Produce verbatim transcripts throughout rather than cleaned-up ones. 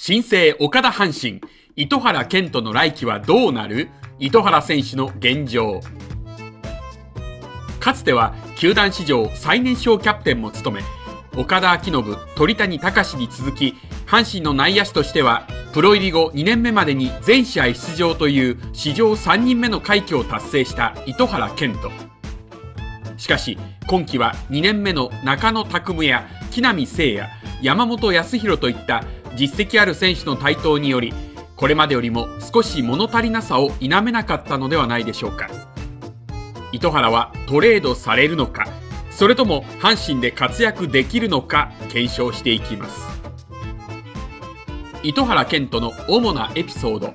新生岡田阪神、糸原健人の来季はどうなる？糸原選手の現状。かつては球団史上最年少キャプテンも務め、岡田彰信、鳥谷敬に続き、阪神の内野手としてはプロ入り後にねんめまでに全試合出場という史上さんにんめの快挙を達成した糸原健人。しかし今季はにねんめの中野拓夢や木浪聖也、山本泰弘といった実績ある選手の台頭により、これまでよりも少し物足りなさを否めなかったのではないでしょうか。糸原はトレードされるのか、それとも阪神で活躍できるのか検証していきます。糸原健人の主なエピソード。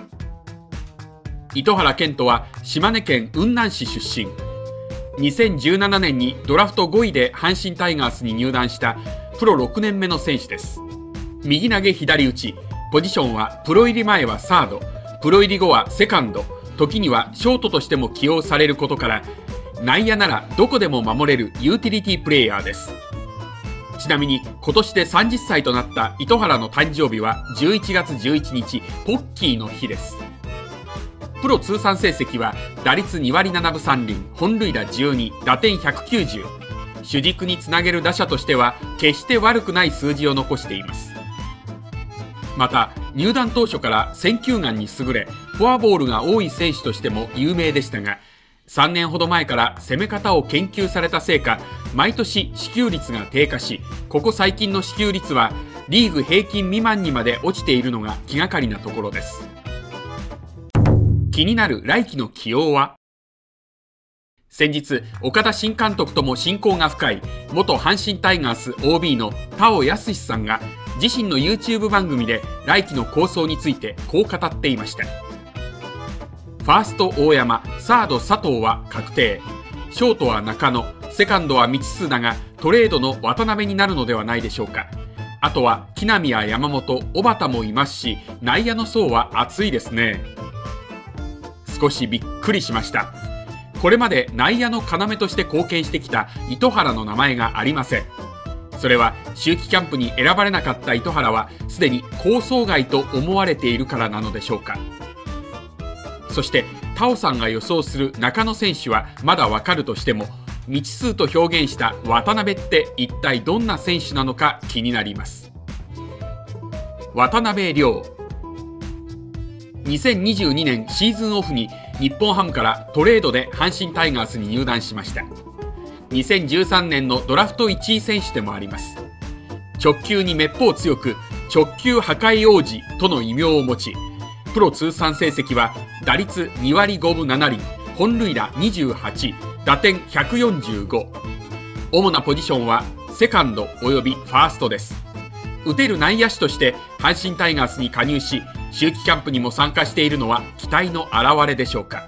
糸原健人は島根県雲南市出身。にせんじゅうななねんにドラフトごいで阪神タイガースに入団したプロろくねんめの選手です。右投げ左打ち、ポジションはプロ入り前はサード、プロ入り後はセカンド、時にはショートとしても起用されることから、内野ならどこでも守れるユーティリティプレーヤーです。ちなみに今年でさんじゅっさいとなった糸原の誕生日はじゅういちがつじゅういちにち、ポッキーの日です。プロ通算成績は打率にわりななぶさんりん、本塁打じゅうに、打点ひゃくきゅうじゅう。主軸につなげる打者としては決して悪くない数字を残しています。また入団当初から選球眼に優れ、フォアボールが多い選手としても有名でしたが、さんねんほど前から攻め方を研究されたせいか、毎年支給率が低下し、ここ最近の支給率はリーグ平均未満にまで落ちているのが気がかりなところです。気になる来季の起用は？先日岡田新監督とも親交が深い元阪神タイガース オービー の田尾康さんが自身の ユーチューブ 番組で来季の構想についてこう語っていました。ファースト大山、サード佐藤は確定、ショートは中野、セカンドは未知数だがトレードの渡辺になるのではないでしょうか。あとは木浪や山本、小幡もいますし、内野の層は厚いですね。少しびっくりしました。これまで内野の要として貢献してきた糸原の名前がありません。それは秋季キャンプに選ばれなかった糸原はすでに構想外と思われているからなのでしょうか。そして田尾さんが予想する中野選手はまだわかるとしても、未知数と表現した渡辺って一体どんな選手なのか気になります。渡辺亮、にせんにじゅうにねんシーズンオフに日本ハムからトレードで阪神タイガースに入団しました。にせんじゅうさんねんのドラフトいちい選手でもあります。直球にめっぽう強く、直球破壊王子との異名を持ち、プロ通算成績は打率にわりごぶななりん、本塁打にじゅうはち、打点ひゃくよんじゅうご。主なポジションはセカンドおよびファーストです。打てる内野手として阪神タイガースに加入し、秋季キャンプにも参加しているのは期待の表れでしょうか。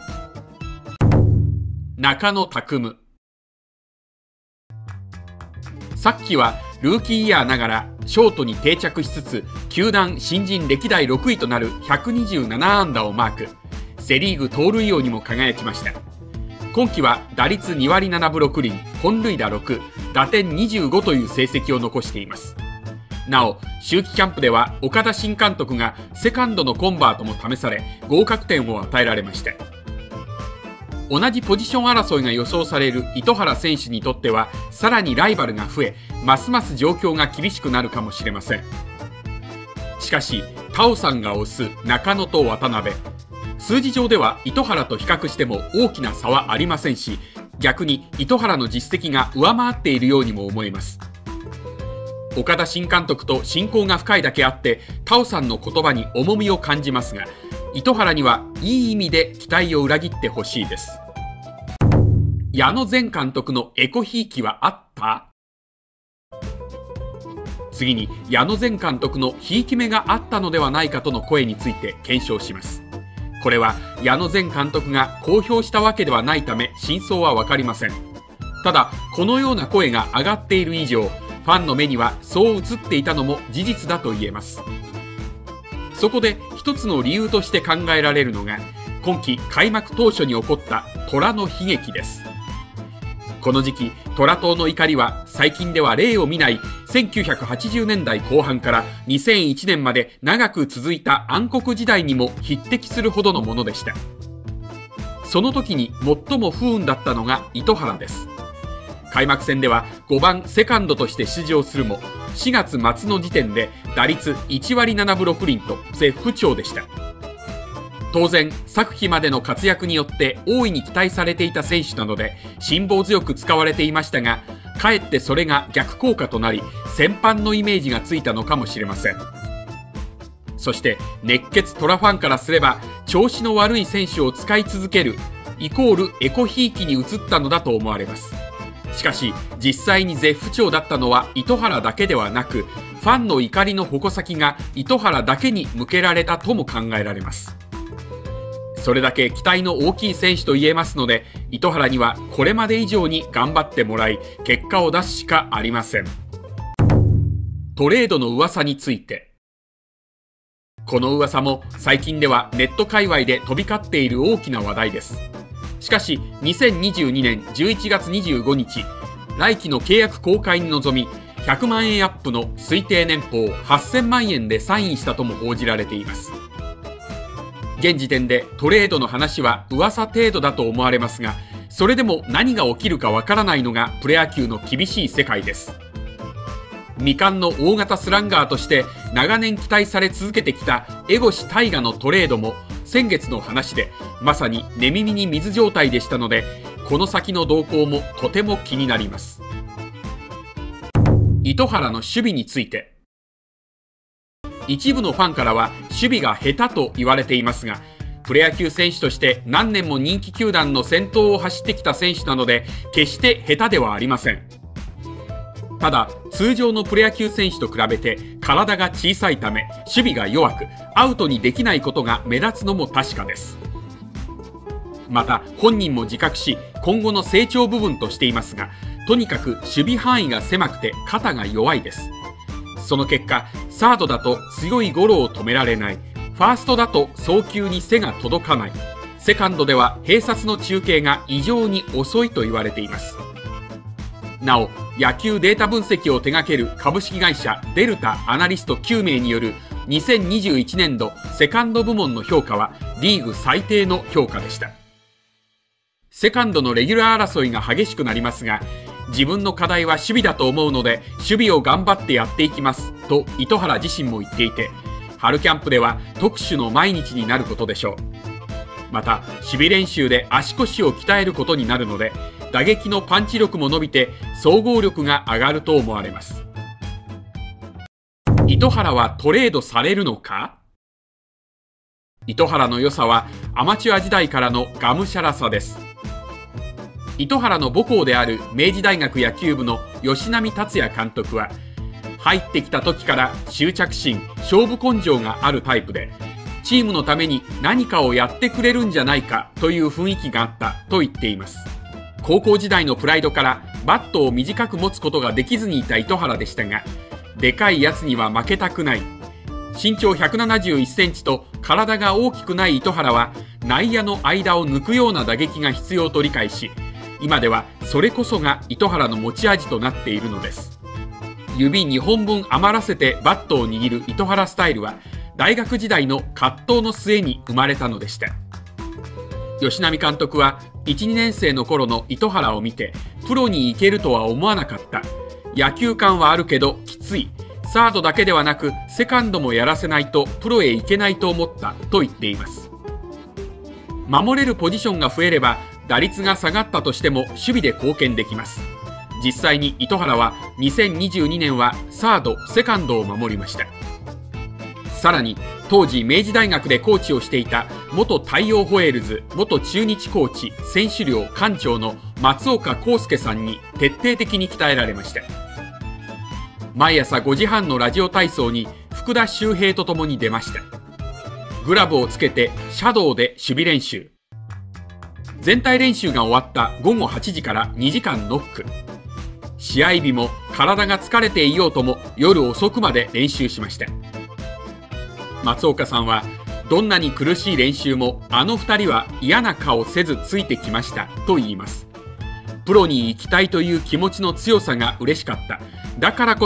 中野拓夢、さっきはルーキーイヤーながらショートに定着しつつ、球団新人歴代ろくいとなるひゃくにじゅうななあんだをマーク、セ・リーグ盗塁王にも輝きました。今季は打率にわりななぶろくりん、本塁打ろく、打点にじゅうごという成績を残しています。なお秋季キャンプでは岡田新監督がセカンドのコンバートも試され、合格点を与えられました。同じポジション争いが予想される糸原選手にとっては、さらにライバルが増え、ますます状況が厳しくなるかもしれません。しかし田尾さんが推す中野と渡辺、数字上では糸原と比較しても大きな差はありませんし、逆に糸原の実績が上回っているようにも思えます。岡田新監督と親交が深いだけあって田尾さんの言葉に重みを感じますが、糸原にはいい意味で期待を裏切ってほしいです。矢野前監督のエコひいきはあった？次に矢野前監督のひいき目があったのではないかとの声について検証します。これは矢野前監督が公表したわけではないため真相は分かりません。ただこのような声が上がっている以上、ファンの目にはそう映っていたのも事実だと言えます。そこで一つの理由として考えられるのが、今季開幕当初に起こった虎の悲劇です。この時期虎党の怒りは最近では例を見ないせんきゅうひゃくはちじゅうねんだいこう半からにせんいちねんまで長く続いた暗黒時代にも匹敵するほどのものでした。その時に最も不運だったのが糸原です。開幕戦ではごばんセカンドとして出場するも、しがつ末の時点で打率いちわりななぶろくりんと絶不調でした。当然、昨季までの活躍によって大いに期待されていた選手なので辛抱強く使われていましたが、かえってそれが逆効果となり戦犯のイメージがついたのかもしれません。そして熱血トラファンからすれば、調子の悪い選手を使い続けるイコールエコひいきに移ったのだと思われます。しかし実際に絶不調だったのは糸原だけではなく、ファンの怒りの矛先が糸原だけに向けられたとも考えられます。それだけ期待の大きい選手と言えますので、糸原にはこれまで以上に頑張ってもらい結果を出すしかありません。トレードの噂について。この噂も最近ではネット界隈で飛び交っている大きな話題です。しかしにせんにじゅうにねんじゅういちがつにじゅうごにち、来季の契約更改に臨み、ひゃくまんえんアップの推定年俸はっせんまんえんでサインしたとも報じられています。現時点でトレードの話は噂程度だと思われますが、それでも何が起きるかわからないのがプロ野球の厳しい世界です。未完の大型スランガーとして長年期待され続けてきた江越大我のトレードも先月の話でまさに寝耳に水状態でしたので、この先の動向もとても気になります。糸原の守備について。一部のファンからは守備が下手と言われていますが、プロ野球選手として何年も人気球団の先頭を走ってきた選手なので決して下手ではありません。ただ通常のプロ野球選手と比べて体が小さいため守備が弱く、アウトにできないことが目立つのも確かです。また本人も自覚し今後の成長部分としていますが、とにかく守備範囲が狭くて肩が弱いです。その結果、サードだと強いゴロを止められない、ファーストだと送球に背が届かない、セカンドでは併殺の中継が異常に遅いと言われています。なお、野球データ分析を手掛ける株式会社デルタアナリストきゅうめいによるにせんにじゅういちねんどセカンド部門の評価はリーグ最低の評価でした。セカンドのレギュラー争いが激しくなりますが、自分の課題は守備だと思うので守備を頑張ってやっていきますと糸原自身も言っていて、春キャンプでは特殊の毎日になることでしょう。また守備練習で足腰を鍛えることになるので、打撃のパンチ力も伸びて総合力が上がると思われます。糸原はトレードされるのか。糸原の良さはアマチュア時代からのがむしゃらさです。糸原の母校である明治大学野球部の吉浪達也監督は、入ってきた時から執着心、勝負根性があるタイプで、チームのために何かをやってくれるんじゃないかという雰囲気があったと言っています。高校時代のプライドからバットを短く持つことができずにいた糸原でしたが、でかいやつには負けたくない、身長ひゃくななじゅういっセンチと体が大きくない糸原は内野の間を抜くような打撃が必要と理解し、今ではそれこそが糸原の持ち味となっているのです。指にほんぶん余らせてバットを握る糸原スタイルは大学時代の葛藤の末に生まれたのでした。吉浪監督はいち、にねんせいの頃の糸原を見て、プロに行けるとは思わなかった、野球感はあるけどきつい、サードだけではなくセカンドもやらせないとプロへ行けないと思ったと言っています。守れるポジションが増えれば打率が下がったとしても守備で貢献できます。実際に糸原はにせんにじゅうにねんはサード、セカンドを守りました。さらに当時明治大学でコーチをしていた元太陽ホエールズ、元中日コーチ、選手寮館長の松岡康介さんに徹底的に鍛えられました。毎朝ごじはんのラジオ体操に福田周平とともに出ました。グラブをつけてシャドウで守備練習。全体練習が終わったごごはちじからにじかんノック。試合日も体が疲れていようとも夜遅くまで練習しました。松岡さんは、どんなに苦しい練習もあのふたりは嫌な顔せずついてきましたと言います。プロに行きたいという気持ちの強さが嬉しかった。だからこそ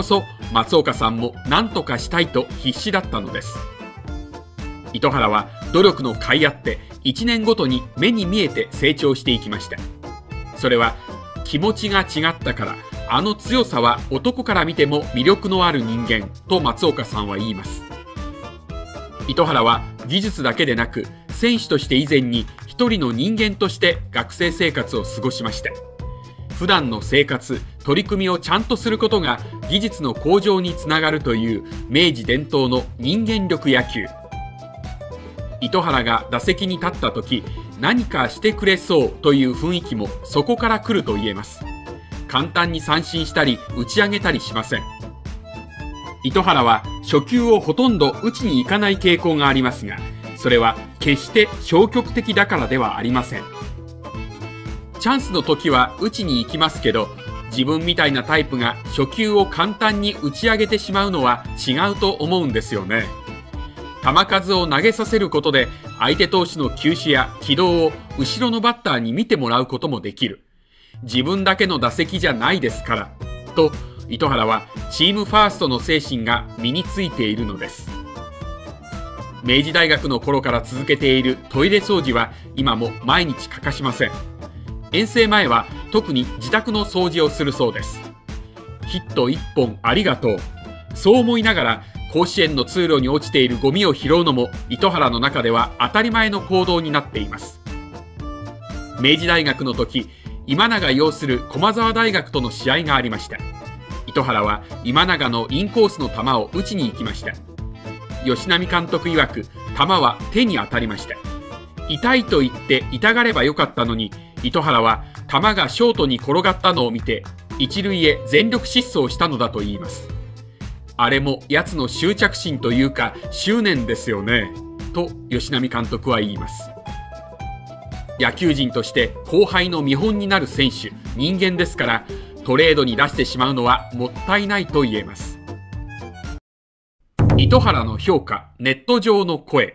松岡さんも何とかしたいと必死だったのです。糸原は努力の甲斐あっていちねんごとに目に見えて成長していきました。それは気持ちが違ったから、あの強さは男から見ても魅力のある人間と松岡さんは言います。糸原は技術だけでなく選手として以前に一人の人間として学生生活を過ごしました。普段の生活、取り組みをちゃんとすることが技術の向上につながるという明治伝統の人間力野球。糸原が打席に立った時、何かしてくれそうという雰囲気もそこから来ると言えます。簡単に三振したり打ち上げたりしません。糸原は初球をほとんど打ちに行かない傾向がありますが、それは決して消極的だからではありません。チャンスの時は打ちに行きますけど、自分みたいなタイプが初球を簡単に打ち上げてしまうのは違うと思うんですよね。球数を投げさせることで相手投手の球種や軌道を後ろのバッターに見てもらうこともできる。自分だけの打席じゃないですからと、糸原はチームファーストの精神が身についているのです。明治大学の頃から続けているトイレ掃除は今も毎日欠かしません。遠征前は特に自宅の掃除をするそうです。ヒットいっぽんありがとう。そう思いながら甲子園の通路に落ちているゴミを拾うのも糸原の中では当たり前の行動になっています。明治大学の時、今永擁する駒澤大学との試合がありました。糸原は今永のインコースの球を打ちに行きました。吉波監督曰く、球は手に当たりました。痛いと言って痛がればよかったのに、糸原は球がショートに転がったのを見て一塁へ全力疾走したのだと言います。あれもやつの執着心というか執念ですよねと吉波監督は言います。野球人として後輩の見本になる選手、人間ですから、トレードに出してしまうのはもったいないと言えます。糸原の評価、ネット上の声。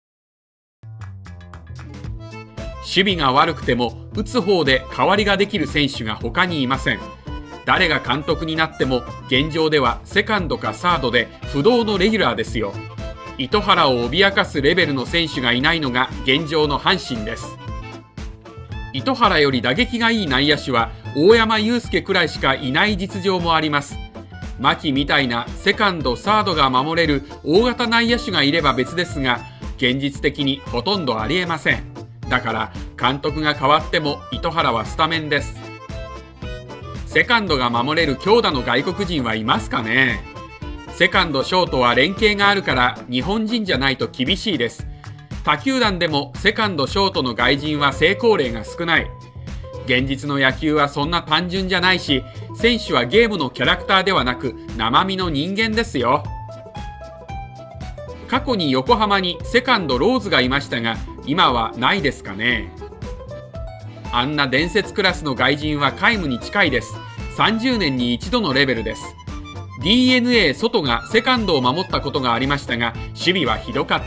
守備が悪くても打つ方で代わりができる選手が他にいません。誰が監督になっても現状ではセカンドかサードで不動のレギュラーですよ。糸原を脅かすレベルの選手がいないのが現状の阪神です。糸原より打撃がいい内野手は大山悠輔くらいしかいない実情もあります。牧みたいなセカンド、サードが守れる大型内野手がいれば別ですが、現実的にほとんどありえません。だから監督が変わっても糸原はスタメンです。セカンドが守れる強打の外国人はいますかね。セカンド、ショートは連携があるから日本人じゃないと厳しいです。他球団でもセカンド、ショートの外人は成功例が少ない。現実の野球はそんな単純じゃないし、選手はゲームのキャラクターではなく生身の人間ですよ。過去に横浜にセカンドローズがいましたが、今はないですかね。あんな伝説クラスの外人は皆無に近いです。さんじゅうねんに一度のレベルです。 ディーエヌエー 外がセカンドを守ったことがありましたが、守備はひどかった。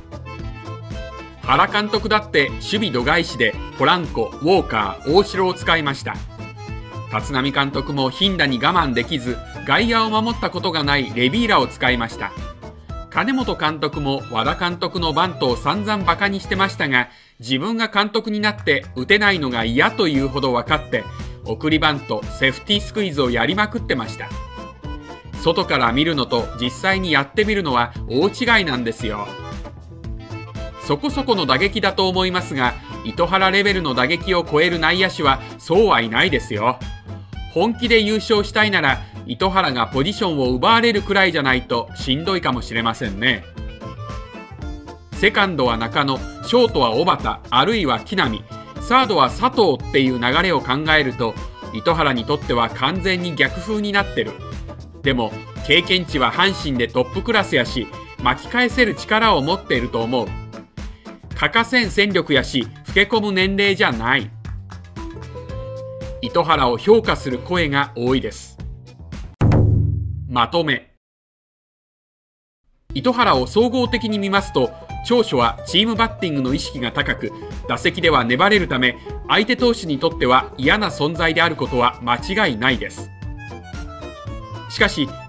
原監督だって守備度外視でポランコ、ウォーカー、大城を使いました。立浪監督も頻打に我慢できず外野を守ったことがないレビーラを使いました。金本監督も和田監督のバントを散々バカにしてましたが、自分が監督になって打てないのが嫌というほど分かって送りバント、セーフティースクイズをやりまくってました。外から見るのと実際にやってみるのは大違いなんですよ。そこそこの打撃だと思いますが、糸原レベルの打撃を超える内野手はそうはいないですよ。本気で優勝したいなら糸原がポジションを奪われるくらいじゃないとしんどいかもしれませんね。セカンドは中野、ショートは小畑、あるいは木浪、サードは佐藤っていう流れを考えると、糸原にとっては完全に逆風になってる。でも経験値は阪神でトップクラスやし、巻き返せる力を持っていると思う。欠かせん戦力やし、老け込む年齢じゃない。糸原を評価する声が多いです。まとめ。糸原を総合的に見ますと、長所はチームバッティングの意識が高く、打席では粘れるため、相手投手にとっては嫌な存在であることは間違いないです。しかし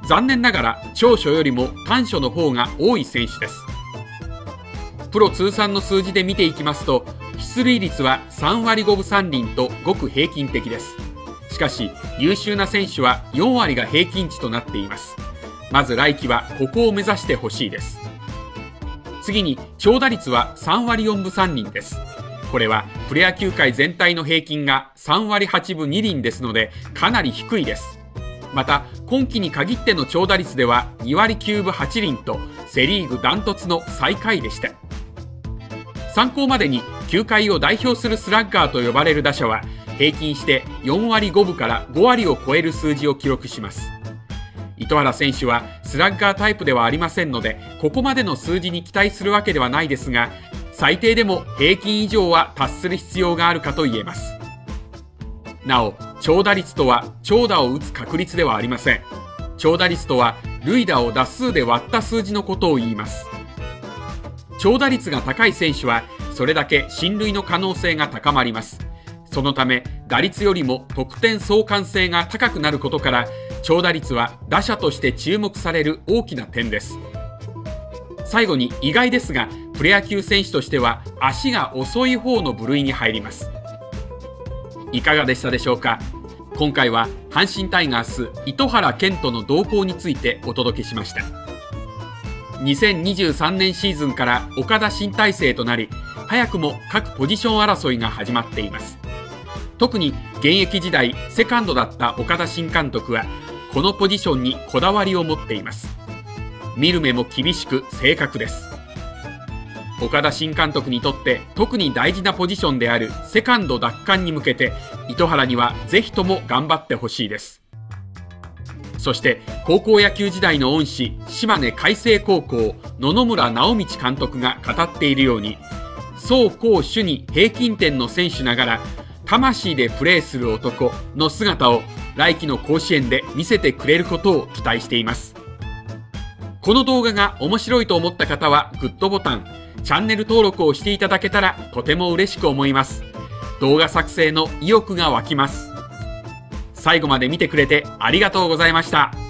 残念ながら長所よりも短所の方が多い選手です。プロ通算の数字で見ていきますと、出塁率はさんわりごぶさんりんとごく平均的です。しかし優秀な選手はよんわりが平均値となっています。まず来季はここを目指してほしいです。次に長打率はさんわりよんぶさんりんです。これはプロ野球界全体の平均がさんわりはちぶにりんですので、かなり低いです。また今季に限っての長打率ではにわりきゅうぶはちりんとセ・リーグダントツの最下位でした。参考までに球界を代表するスラッガーと呼ばれる打者は平均してよんわりごぶからごわりを超える数字を記録します。糸原選手はスラッガータイプではありませんので、ここまでの数字に期待するわけではないですが、最低でも平均以上は達する必要があるかと言えます。なお長打率とは長打を打つ確率ではありません。長打率とは塁打を打数で割った数字のことを言います。長打率が高い選手はそれだけ進塁の可能性が高まります。そのため打率よりも得点相関性が高くなることから、長打率は打者として注目される大きな点です。最後に意外ですが、プロ野球選手としては足が遅い方の部類に入ります。いかがでしたでしょうか。今回は阪神タイガース糸原健人の動向についてお届けしました。にせんにじゅうさんねんシーズンから岡田新体制となり、早くも各ポジション争いが始まっています。特に現役時代セカンドだった岡田新監督はこのポジションにこだわりを持っています。見る目も厳しく正確です。岡田新監督にとって特に大事なポジションであるセカンド奪還に向けて、糸原にはぜひとも頑張ってほしいです。そして高校野球時代の恩師、島根開成高校野々村直道監督が語っているように、走攻守に平均点の選手ながら魂でプレーする男の姿を来季の甲子園で見せてくれることを期待しています。この動画が面白いと思った方はグッドボタン、チャンネル登録をしていただけたらとても嬉しく思います。動画作成の意欲が湧きます。最後まで見てくれてありがとうございました。